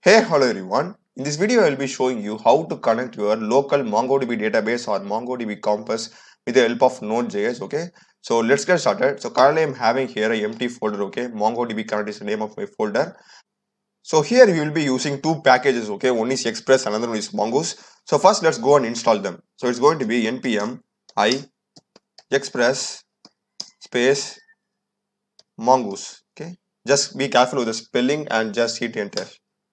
Hey, hello everyone. In this video, I will be showing you how to connect your local MongoDB database or MongoDB Compass with the help of Node.js. Okay, so let's get started. So currently, I'm having here a empty folder. Okay, MongoDB connect is the name of my folder. So here we will be using two packages. Okay, one is Express, another one is Mongoose. So first, let's go and install them. So it's going to be npm I express space mongoose. Okay, just be careful with the spelling and just hit enter.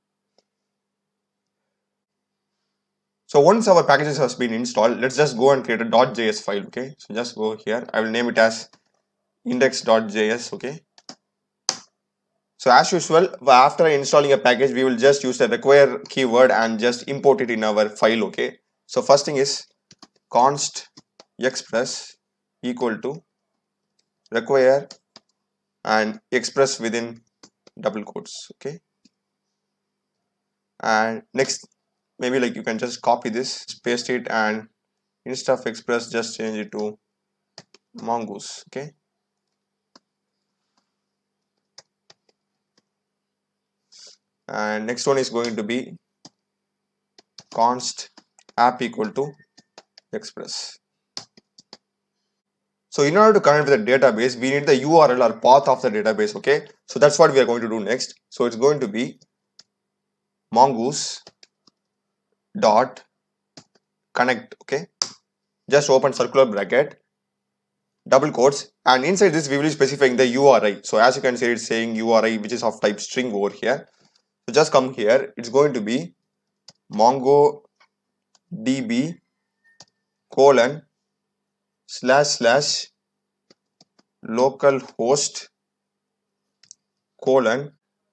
So once our packages has been installed, let's just go and create a .js file. Okay, so just go here. I will name it as index.js. Okay, so as usual, after installing a package, we will just use the require keyword and just import it in our file. Okay, so first thing is const express equal to require and express within double quotes. Okay, and next, maybe like you can just copy this, paste it, and instead of express, just change it to mongoose. Okay, and next one is going to be const app equal to express. So in order to connect with the database, we need the URL or path of the database. Okay, so that's what we are going to do next. So it's going to be mongoose dot connect. Okay, just open circular bracket, double quotes, and inside this we will be specifying the URI. So as you can see, it's saying URI, which is of type string over here. So just come here, it's going to be mongodb colon // localhost colon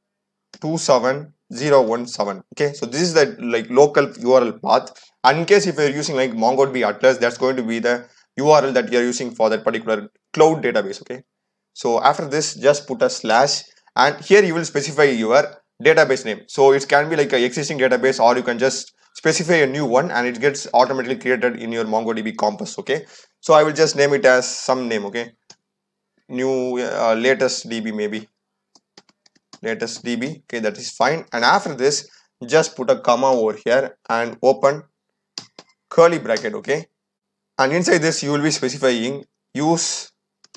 27017. Okay, so this is the local URL path, and in case if you're using like MongoDB Atlas, that's going to be the URL that you're using for that particular cloud database. Okay, so after this, just put a slash, and here you will specify your database name. So it can be like an existing database, or you can just specify a new one and it gets automatically created in your MongoDB Compass. Okay, so I will just name it as some name. Okay, new latest DB, maybe latest DB. Okay, that is fine. And after this, just put a comma over here and open curly bracket. Okay, and inside this you will be specifying use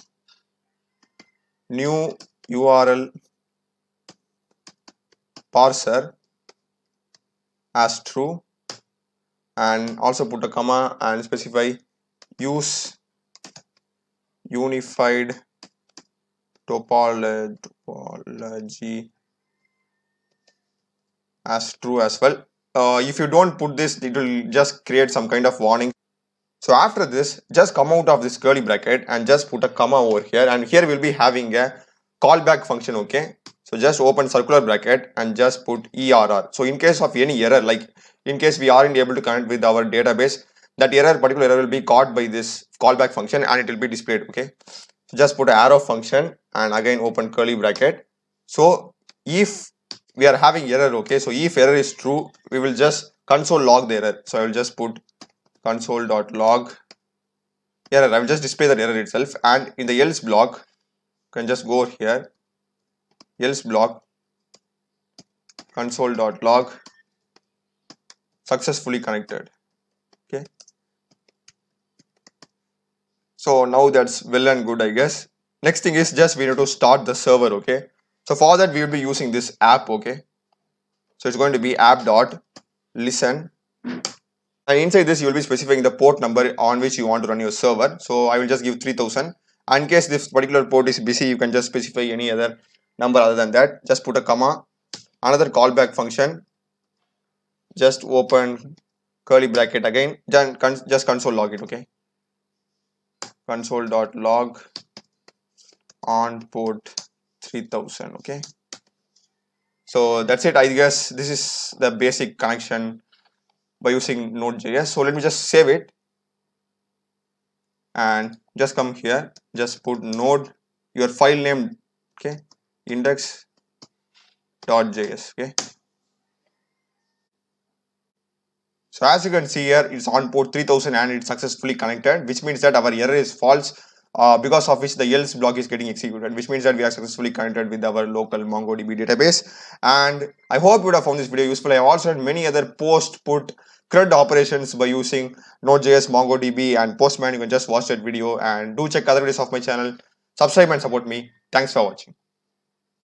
new URL parser as true, and also put a comma and specify use unified topology as true as well. If you don't put this, it will just create some kind of warning. So after this, just come out of this curly bracket and just put a comma over here, and here we'll be having a callback function. Okay, so just open circular bracket and just put ERR. So in case of any error, like in case we aren't able to connect with our database, that particular error will be caught by this callback function and it will be displayed. Okay, so just put an arrow function and again open curly bracket. So if we are having error, okay, so if error is true, we will just console log the error. So I will just put console.log error. I will just display that error itself, and in the else block, you can just go here, else block console.log successfully connected. Okay, so now that's well and good, I guess. Next thing is just we need to start the server. Okay, so for that we will be using this app. Okay, so it's going to be app.listen, and inside this you will be specifying the port number on which you want to run your server. So I will just give 3000, and in case this particular port is busy, you can just specify any other number other than that. Just put a comma, another callback function, just open curly bracket again, just console log it. Okay, console.log on port 3000. Okay, so that's it. I guess this is the basic connection by using Node.js. So let me just save it and just come here, just put node, your file name, okay, index.js. Okay, so as you can see here, it's on port 3000 and it's successfully connected, which means that our error is false. because of which the else block is getting executed, which means that we are successfully connected with our local MongoDB database. And I hope you would have found this video useful. I have also had many other post, put, CRUD operations by using Node.js, MongoDB, and Postman. You can just watch that video and do check other videos of my channel. Subscribe and support me. Thanks for watching.